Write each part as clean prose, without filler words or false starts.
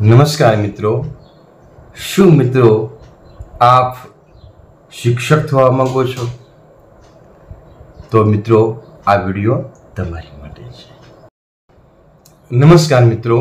નમસ્કાર મિત્રો, શું મિત્રો આપ શિક્ષક થવા માંગો છો? તો મિત્રો આ વિડિયો તમારી માટે છે. નમસ્કાર મિત્રો,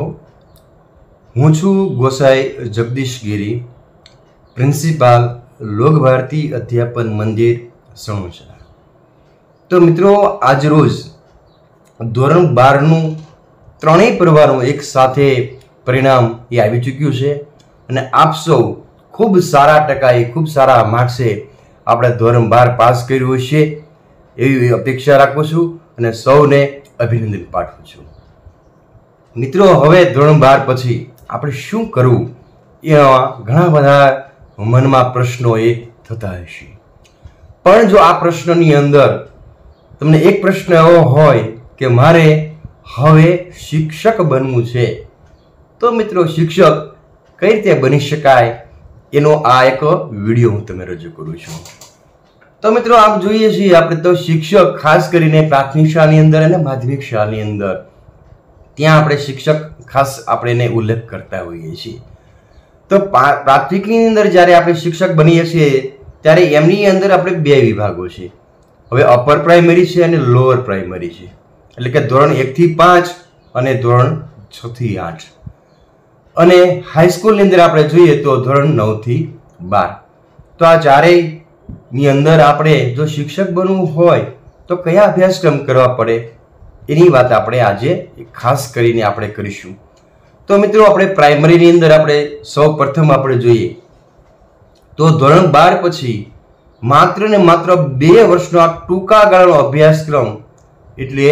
હું છું ગોસાઈ જગદીશ ગીરી, પ્રિન્સિપાલ લોક ભારતી અધ્યાપન મંદિર સણોસરા. તો મિત્રો આજ રોજ ધોરણ 12નું ત્રણેય પ્રવારનું એક સાથે પરિણામ એ આવી ચૂક્યું છે અને આપ સૌ ખૂબ સારા ટકાએ ખૂબ સારા માર્ક્સે આપણે ધોરણ 12 પાસ કર્યું છે એવી અપેક્ષા રાખું છું અને સૌને અભિનંદન પાઠવું છું. મિત્રો હવે ધોરણ 12 પછી આપણે શું કરવું એવા ઘણા બધા મનમાં પ્રશ્નો એ થતા હશે. પણ જો આ પ્રશ્નની અંદર તમને એક પ્રશ્ન એવો હોય કે મારે હવે શિક્ષક બનવું છે, તો મિત્રો શિક્ષક કઈ રીતે બની શકાય એનો આ એક વિડીયો હું તમને રજૂ કરું છું. તો મિત્રો આપ જોઈએ છીએ આપણે તો શિક્ષક ખાસ કરીને પ્રાથમિક શાળાની અંદર અને માધ્યમિક શાળાની અંદર ત્યાં આપણે શિક્ષક ખાસ આપણે એને ઉલ્લેખ કરતા હોઈએ છીએ. તો પ્રાથમિકની અંદર જ્યારે આપણે શિક્ષક બનીએ છીએ ત્યારે એમની અંદર આપણે બે વિભાગો છે. હવે અપર પ્રાઇમરી છે અને લોઅર પ્રાઇમરી છે, એટલે કે ધોરણ 1 થી 5 અને ધોરણ 6 થી 8. અને હાઈસ્કૂલની અંદર આપણે જોઈએ તો ધોરણ 9 થી 12. તો આ ચારેયની અંદર આપણે જો શિક્ષક બનવું હોય તો કયા અભ્યાસક્રમ કરવા પડે એની વાત આપણે આજે ખાસ કરીને આપણે કરીશું. તો મિત્રો આપણે પ્રાઇમરીની અંદર આપણે સૌ પ્રથમ આપણે જોઈએ તો ધોરણ 12 પછી માત્ર ને માત્ર 2 વર્ષનો આ ટૂંકા ગાળાનો અભ્યાસક્રમ એટલે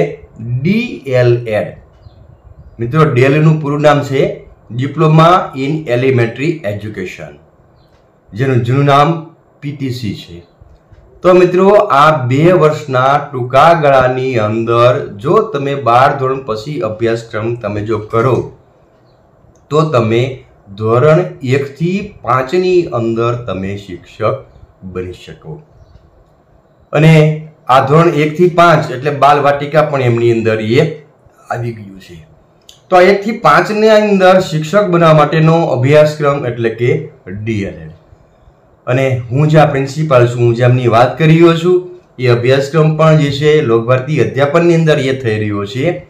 DLED. મિત્રો DLED નું પૂરું નામ છે ડિપ્લોમા ઇન એલિમેન્ટરી એજ્યુકેશન, જેનું જૂનું નામ PTC છે. તો મિત્રો આ 2 વર્ષના ટૂંકા ગાળાની અંદર જો તમે 12 ધોરણ પછી અભ્યાસક્રમ તમે જો કરો તો તમે ધોરણ 1 થી 5 ની અંદર તમે શિક્ષક બની શકો. અને આ ધોરણ 1 થી 5 એટલે બાલ વાટિકા પણ એમની અંદર એ આવી ગયું છે. તો 1 થી 5 ની અંદર શિક્ષક બનવા માટેનો અભ્યાસક્રમ એટલે કે DLED. અને હું જે પ્રિન્સિપાલ છું, હું જેમની વાત કરી રહ્યો છું એ અભ્યાસક્રમ પણ જે છે લોક ભારતી અધ્યાપનની અંદર એ થઈ રહ્યો છે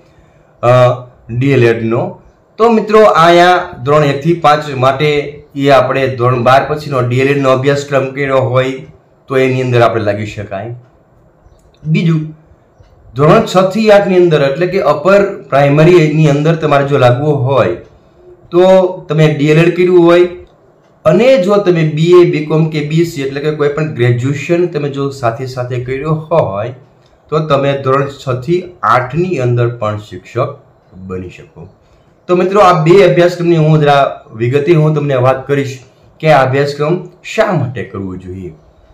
DLED નો. તો મિત્રો અહીંયા ધોરણ 1 થી 5 માટે એ આપણે ધોરણ 12 પછીનો DLED નો અભ્યાસક્રમ કર્યો હોય તો એની અંદર આપણે લાગી શકાય. બીજું ધોરણ 6 થી 8 ની અંદર એટલે કે અપર પ્રાઇમરી ની અંદર તમારે જો લાગવું હોય તો તમે DLED કર્યું હોય અને જો તમે BA BCom કે BC એટલે કે કોઈ પણ ગ્રેજ્યુએશન તમે જો સાથે સાથે કર્યું હોય તો તમે ધોરણ 6 થી 8 ની અંદર પણ શિક્ષક બની શકો. તો મિત્રો આ બે અભ્યાસક્રમની હું જરા વિગતે હું તમને વાત કરીશ કે આ અભ્યાસક્રમ શા માટે કરવું જોઈએ.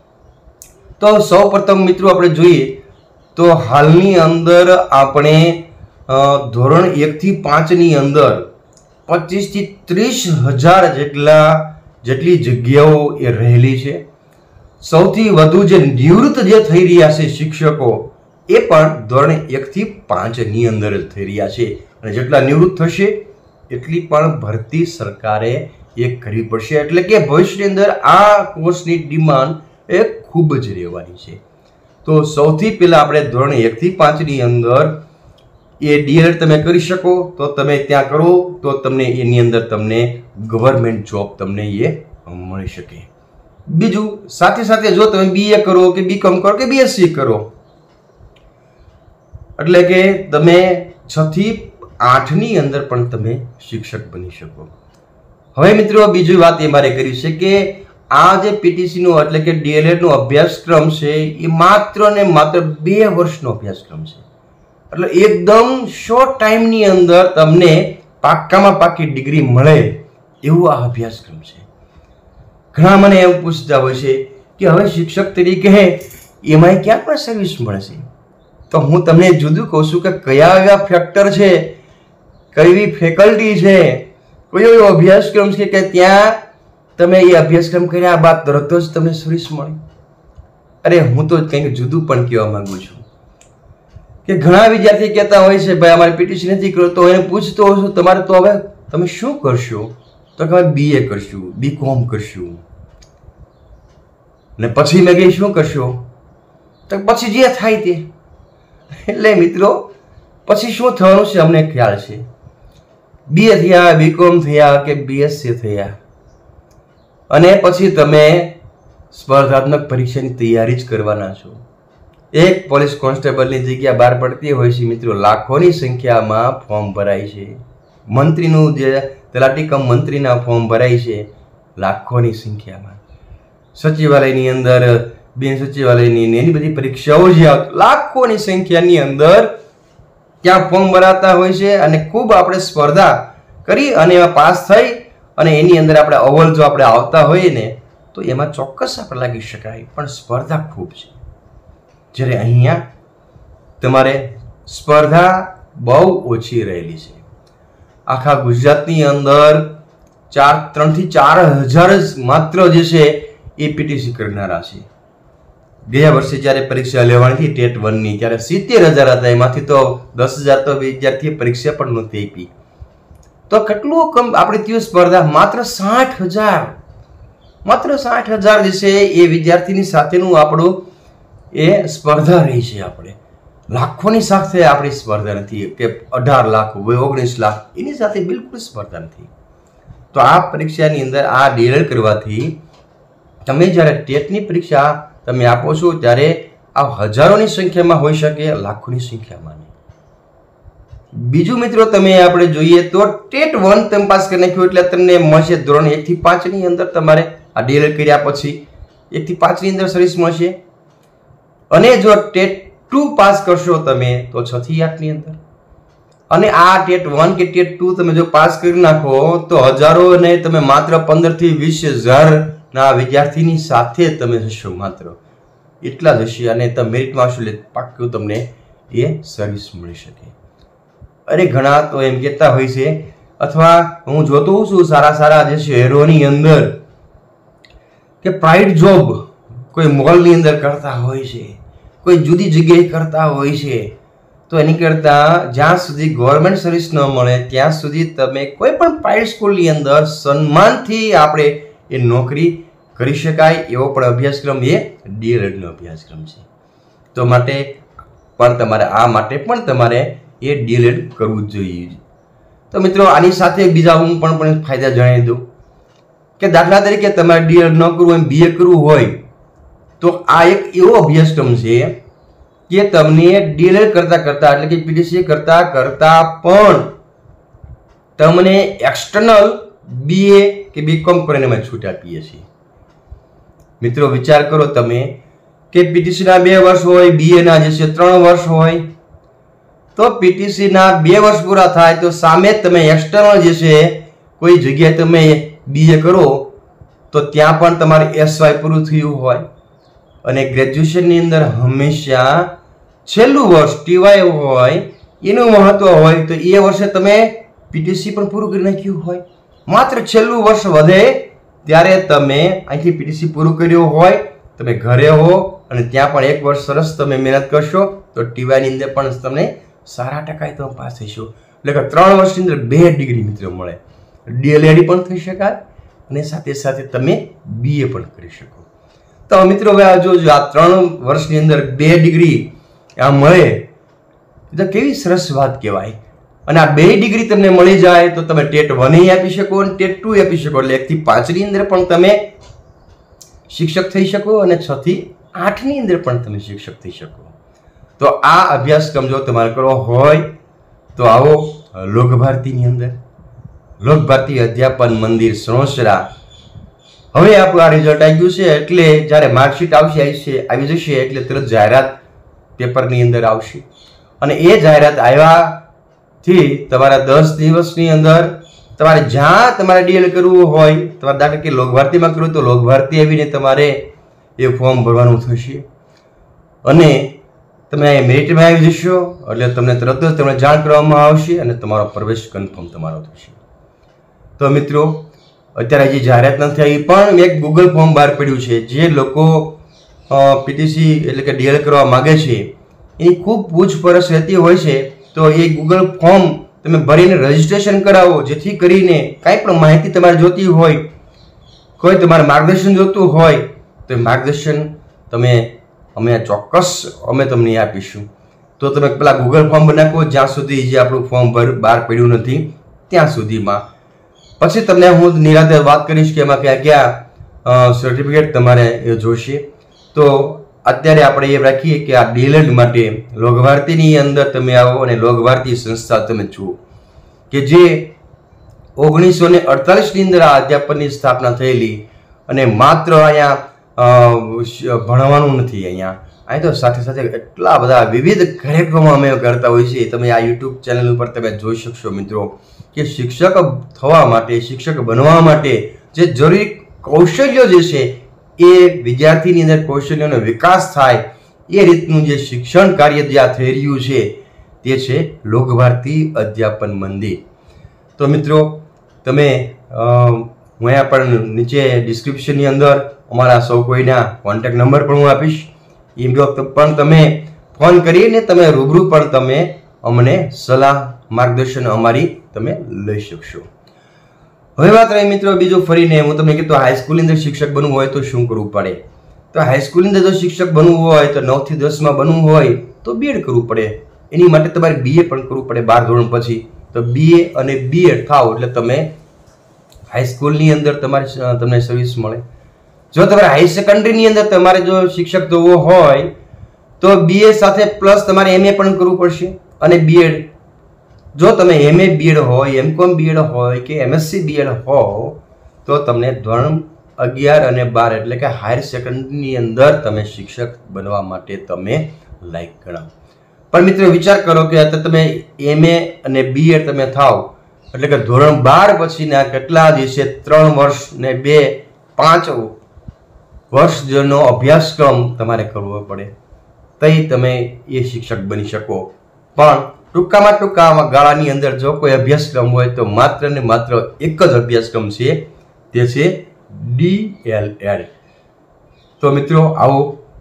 તો સૌપ્રથમ મિત્રો આપણે જોઈએ તો હાલની અંદર આપણે ધોરણ 1 થી 5 ની અંદર 25 થી 30 હજાર જેટલી જગ્યાઓ એ રહેલી છે. સૌથી વધુ જે નિવૃત્ત જે થઈ રહ્યા છે શિક્ષકો એ પણ ધોરણ 1 થી 5 ની અંદર જ થઈ રહ્યા છે. અને જેટલા નિવૃત્ત થશે એટલી પણ ભરતી સરકારે એ કરવી પડશે, એટલે કે ભવિષ્યની અંદર આ કોર્સની ડિમાન્ડ એ ખૂબ જ રહેવાની છે. તો સૌથી પહેલા આપણે ધોરણ 1 થી 5 ની અંદર એ DLED તમે કરી શકો તો તમે ત્યાં કરો તો તમને એની અંદર તમને ગવર્મેન્ટ જોબ તમને એ મળી શકે. બીજું સાથે સાથે જો તમે BA કરો કે BCom કરો કે BSc કરો એટલે કે તમે 6 થી 8 ની અંદર પણ તમે શિક્ષક બની શકો. હવે મિત્રો બીજી વાત એ મારે કરી છે કે આ જે PTC નો એટલે કે DLED નો અભ્યાસક્રમ છે એ માત્ર ને માત્ર 2 વર્ષનો અભ્યાસક્રમ છે. એટલે એકદમ શોર્ટ ટાઈમની અંદર તમને પાક્કામાં પાક્કી ડિગ્રી મળે એવું આ અભ્યાસક્રમ છે. ઘણા મને એવું પૂછતા હોય છે કે હવે શિક્ષક તરીકે એમાં ક્યાં પણ સર્વિસ મળે છે. તો હું તમને જુદું કહું છું કે કયા એવા ફેક્ટર છે, કઈ ફેકલ્ટી છે, કયો એવો અભ્યાસક્રમ છે કે ત્યાં તમે એ અભ્યાસક્રમ કર્યા બાદ તરત જ તમને સર્વિસ મળે. અરે હું તો કંઈક જુદું પણ કહેવા માંગુ છું કે ઘણા વિદ્યાર્થી કહેતા હોય છે ભાઈ અમારે PTC નથી કર્યો, તો એને પૂછતો હોઉં છું તમારે તો હવે તમે શું કરશો તો કે BA કરશું, BCom કરશું. ને પછી મેં કહી શું કરશો? તો પછી જે થાય તે. એટલે મિત્રો પછી શું થવાનું છે અમને ખ્યાલ છે. BA થયા, BCom થયા કે BSc થયા, અને પછી તમે સ્પર્ધાત્મક પરીક્ષાની તૈયારી જ કરવાના છો. એક પોલીસ કોન્સ્ટેબલની જગ્યા બહાર પડતી હોય છે મિત્રો, લાખોની સંખ્યામાં ફોર્મ ભરાય છે. મંત્રીનું જે તલાટી કમ મંત્રીના ફોર્મ ભરાય છે લાખોની સંખ્યામાં. સચિવાલયની અંદર, બિન સચિવાલયની એની બધી પરીક્ષાઓ જે લાખોની સંખ્યાની અંદર ત્યાં ફોર્મ ભરાતા હોય છે. અને ખૂબ આપણે સ્પર્ધા કરી અને એમાં પાસ થઈ અને એની અંદર આપણે અવ્વલ જો આપણે આવતા હોઈએ ને તો એમાં ચોક્કસ આપણે લાગી શકાય, પણ સ્પર્ધા ખૂબ છે. જ્યારે અહીંયા તમારે સ્પર્ધા બહુ ઓછી રહેલી છે. આખા ગુજરાતની અંદર 3 થી 4 હજાર જ માત્ર જે છે એ PTC કરનારા છે. ગયા વર્ષે જ્યારે પરીક્ષા લેવાની હતી ટેટ 1ની ત્યારે 70,000 હતા, એમાંથી તો 10,000 તો વિદ્યાર્થીએ પરીક્ષા પણ નહોતી આપી. તો કેટલું કમ આપણે થયું સ્પર્ધા. માત્ર 60,000 જે છે એ વિદ્યાર્થીની સાથેનું આપણું એ સ્પર્ધા રહી છે. આપણે લાખોની સાથે આપણી સ્પર્ધા નથી કે 18 લાખ 19 લાખ એની સાથે બિલકુલ સ્પર્ધા નથી. તો આ પરીક્ષાની અંદર આ DLED કરવાથી તમે જ્યારે ટેટની પરીક્ષા તમે આપો છો ત્યારે આ હજારોની સંખ્યામાં હોઈ શકે, લાખોની સંખ્યામાં નહીં. બીજું મિત્રો તમે આપણે જોઈએ તો ટેટ 1 તમે પાસ કરી નાખ્યું એટલે તમને મળશે ધોરણ 1 થી 5 ની અંદર. તમારે આ DLED કર્યા પછી 1 થી 5 ની અંદર સર્વિસ મળશે. અને જો ટેટ 2 પાસ કરશો તમે તો 6 થી 8 ની અંદર. અને આ ટેટ 1 કે ટેટ 2 તમે જો પાસ કરી નાખો તો હજારો ને તમે માત્ર 15 થી 20,000 ના વિદ્યાર્થીની સાથે તમે જશો. માત્ર એટલા જ હશે અને તમે મેરિટમાં આવશો એટલે પાક્કું તમને એ સર્વિસ મળી શકે. અરે ઘણા તો એમ કહેતા હોય છે, અથવા હું જોતો હોઉં છું સારા જે શહેરોની અંદર કે પ્રાઇવેટ જોબ કોઈ મોલની અંદર કરતા હોય છે, કોઈ જુદી જગ્યાએ કરતા હોય છે. તો એની કરતાં જ્યાં સુધી ગવર્મેન્ટ સર્વિસ ન મળે ત્યાં સુધી તમે કોઈ પણ પ્રાઇવેટ સ્કૂલની અંદર સન્માનથી આપણે એ નોકરી કરી શકાય એવો પણ અભ્યાસક્રમ એ DLEDનો અભ્યાસક્રમ છે. તો માટે પણ તમારે એ DLED કરવું જ જોઈએ. તો મિત્રો આની સાથે બીજા હું પણ ફાયદા જણાવી દઉં કે દાખલા તરીકે તમારે DLED ન કરવું હોય, BA કરવું હોય તો આ એક એવો અભ્યાસક્રમ છે કે તમને DLED કરતા એટલે કે PTC કરતા પણ તમને એક્સટર્નલ BA કે BCom કરીને અમે છૂટ આપીએ છીએ. મિત્રો વિચાર કરો તમે કે PTC ના 2 વર્ષ હોય, BA ના જે છે 3 વર્ષ હોય. તો PTC ના 2 વર્ષ પૂરા થાય તો સામે તમે એક્સટર્નલ જે છે કોઈ જગ્યાએ તમે BA કરો તો ત્યાં પણ તમારે SY પૂરું થયું હોય. અને ગ્રેજ્યુએશનની અંદર હંમેશા છેલ્લું વર્ષ TY હોય એનું મહત્વ હોય. તો એ વર્ષે તમે PTC પણ પૂરું કરી નાખ્યું હોય. માત્ર છેલ્લું વર્ષ વધે ત્યારે તમે અહીંથી PTC પૂરું કર્યું હોય, તમે ઘરે હો અને ત્યાં પણ 1 વર્ષ સરસ તમે મહેનત કરશો તો TY ની અંદર પણ તમને સારા ટકાએ તમે પાસ થશો. એટલે કે 3 વર્ષની અંદર 2 ડિગ્રી મિત્રો મળે. DLED પણ થઈ શકાય અને સાથે તમે BA પણ કરી શકો. તો મિત્રો હવે આ જોજો, આ 3 વર્ષની અંદર 2 ડિગ્રી આ મળે તો કેવી સરસ વાત કહેવાય. અને આ 2 ડિગ્રી તમને મળી જાય તો તમે ટેટ 1 આપી શકો અને ટેટ 2 આપી શકો. એટલે 1 થી 5 ની અંદર પણ તમે શિક્ષક થઈ શકો અને 6 થી 8 ની અંદર પણ તમે શિક્ષક થઈ શકો. તો આ અભ્યાસક્રમ જો તમારે કરવો હોય તો આવો લોકભારતીની અંદર, લોકભારતી અધ્યાપન મંદિર સણોસરા. હવે આપણું આ રિઝલ્ટ આવી ગયું છે એટલે જ્યારે માર્કશીટ આવી જશે એટલે તરત જાહેરાત પેપરની અંદર આવશે. અને એ જાહેરાત આવ્યાથી તમારા 10 દિવસની અંદર તમારે જ્યાં તમારે DLED કરવું હોય, તમારે દાખલા કે લોકભારતીમાં કરવું તો લોકભારતી આવીને તમારે એ ફોર્મ ભરવાનું થશે. અને તમે અહીંયા મેરિટમાં આવી જશો એટલે તમને તરત જ તમને જાણ કરવામાં આવશે અને તમારો પ્રવેશ કન્ફર્મ તમારો થશે. તો મિત્રો અત્યારે હજી જાહેરાત નથી આવી પણ એક ગૂગલ ફોર્મ બહાર પડ્યું છે. જે લોકો PTC એટલે કે DLED કરવા માગે છે એની ખૂબ પૂછપરછ રહેતી હોય છે. તો એ ગૂગલ ફોર્મ તમે ભરીને રજીસ્ટ્રેશન કરાવો, જેથી કરીને કાંઈ પણ માહિતી તમારે જોતી હોય, કોઈ તમારે માર્ગદર્શન જોતું હોય તો એ માર્ગદર્શન અમે ચોક્કસ તમને આપીશું. તો તમે પેલા ગૂગલ ફોર્મ બનાવો જ્યાં સુધી જે આપણું ફોર્મ બહાર પડ્યું નથી ત્યાં સુધીમાં. પછી તમને હું નિરાંતે વાત કરીશ કે એમાં ક્યાં ક્યાં સર્ટિફિકેટ તમારે જોશે. તો અત્યારે આપણે એ રાખીએ કે આ ડીએલએડ માટે લોકભારતીની અંદર તમે આવો અને લોકભારતી સંસ્થા તમે જુઓ કે જે 1948ની અંદર આ અધ્યાપનની સ્થાપના થયેલી. અને માત્ર અહીંયા ભણવાનું નથી, અહીં તો સાથે સાથે એટલા બધા વિવિધ કાર્યક્રમો અમે કરતા હોઈએ છીએ. તમે આ યુટ્યુબ ચેનલ ઉપર તમે જોઈ શકશો મિત્રો કે શિક્ષક થવા માટે, શિક્ષક બનવા માટે જે જરૂરી કૌશલ્યો જે છે એ વિદ્યાર્થીની અંદર કૌશલ્યોનો વિકાસ થાય એ રીતનું જે શિક્ષણ કાર્ય જ્યાં થઈ રહ્યું છે તે છે લોકભારતી અધ્યાપન મંદિર. તો મિત્રો તમે હું અહીંયા પણ નીચે ડિસ્ક્રિપ્શનની અંદર અમારા સૌ કોઈના કોન્ટેક્ટ નંબર પણ હું આપીશ. એ વખત પણ તમે ફોન કરીને તમે રૂબરૂ પણ તમે અમને સલાહ માર્ગદર્શન અમારી તમે લઈ શકશો. હવે વાત રહી મિત્રો બીજું ફરીને હું તમને કીધું હાઈસ્કૂલની અંદર શિક્ષક બનવું હોય તો શું કરવું પડે. તો હાઈસ્કૂલની અંદર જો શિક્ષક બનવું હોય તો 9 થી 10 બનવું હોય તો બીએડ કરવું પડે. એની માટે તમારે બીએ પણ કરવું પડે 12 ધોરણ પછી. તો બીએ અને બીએડ થાવ એટલે તમે હાઈસ્કૂલની અંદર તમને સર્વિસ મળે. જો તમારે હાઈ સેકન્ડરીની અંદર તમારે જો શિક્ષક થવું હોય તો બીએ સાથે પ્લસ તમારે એમએ પણ કરવું પડશે અને બીએડ. જો તમે એમએ બીએડ હોય, એમકોમ બીએડ હોય કે એમએસસી બીએડ હો તો તમને ધોરણ 11 અને 12 એટલે કે હાયર સેકન્ડરીની અંદર તમે શિક્ષક બનવા માટે તમે લાયક ગણાવો. પણ મિત્રો વિચાર કરો કે અત્યારે તમે એમએ અને બીએડ તમે થાવ એટલે કે ધોરણ 12 પછીના કેટલા દિવસે 3 વર્ષ ને 5 વર્ષ જેનો અભ્યાસક્રમ તમારે કરવો પડે તઈ તમે એ શિક્ષક બની શકો. પણ ટૂંકા ગાળાની અંદર જો કોઈ અભ્યાસક્રમ હોય તો માત્ર ને માત્ર એક જ અભ્યાસક્રમ છે, તે છે ડીએલએડ. તો મિત્રો આવો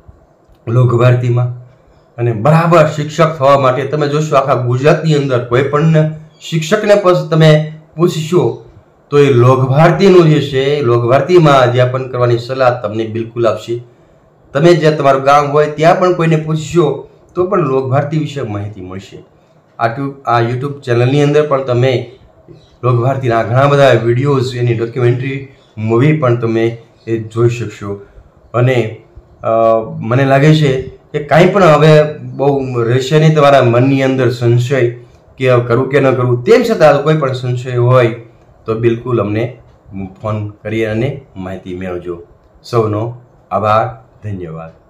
લોકભારતીમાં અને બરાબર શિક્ષક થવા માટે તમે જોશો આખા ગુજરાતની અંદર કોઈ પણ શિક્ષકને પણ તમે પૂછશો તો એ લોકભારતીનું જે છે લોકભારતીમાં અધ્યાપન કરવાની સલાહ તમને બિલકુલ આપશે. તમે જ્યાં તમારું ગામ હોય ત્યાં પણ કોઈને પૂછશો તો પણ લોકભારતી વિશે માહિતી મળશે. આ યુટ્યુબ ચેનલની અંદર પણ તમે લોકભારતીના ઘણા બધા વિડીયોઝ, એની ડોક્યુમેન્ટરી મૂવી પણ તમે એ જોઈ શકશો. અને મને લાગે છે કે કાંઈ પણ હવે બહુ રહેશે નહીં તમારા મનની અંદર સંશય કે કરવું કે ન કરવું. તેમ છતાં કોઈ પણ સંશય હોય તો બિલકુલ અમને ફોન કરી અને માહિતી મેળવજો. સૌનો આભાર, ધન્યવાદ.